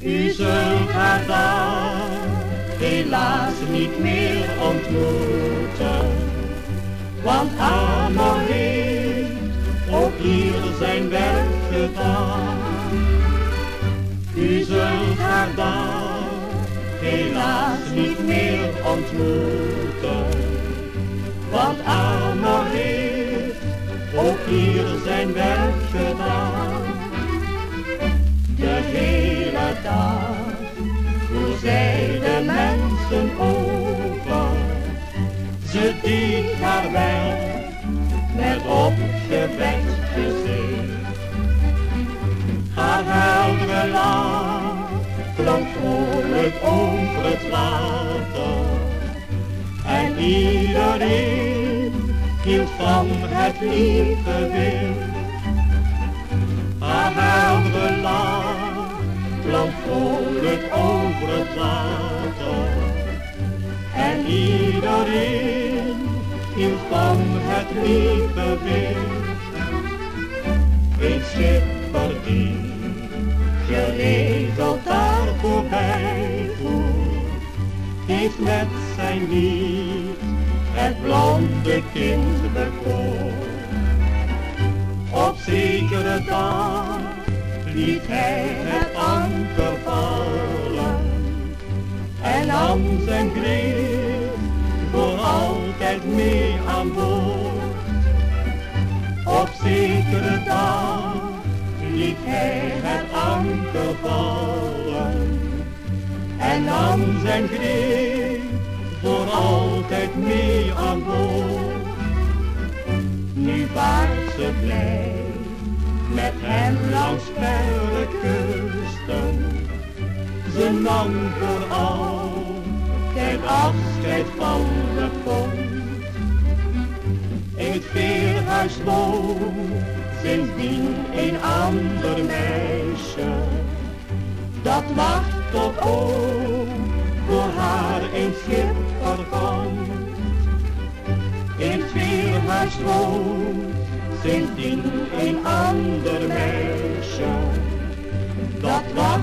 U zult haar daar helaas niet meer ontmoeten, want Amor heeft ook hier zijn werk gedaan. U zult haar daar helaas niet meer ontmoeten, want Amor heeft ook hier zijn werk gedaan. De hele dag voer zij de mensen over, ze deed haar werk met opgewekt gezicht. Haar heldere lach klonk vrolijk over het water en iedereen hield van het lieve wind. Haar heldere lach klonk vrolijk over het water en iedereen hield van het lieve wind. Een schipper die geregeld daar voorbij voert, heeft met zijn lied het blonde kind bekoord. Op zekere dag liet hij het anker vallen en nam zijn grip voor altijd mee aan boord. Op zekere dag liet hij het anker vallen en nam zijn grip voor altijd mee aan boord. Nu vaart ze blij met hem langs verre kusten, ze nam voor altijd afscheid van de pont. In het veerhuis woont sindsdien een ander meisje, dat wacht tot ook voor haar een schipper komt. In het veerhuis woont sindsdien een ander meisje, dat wacht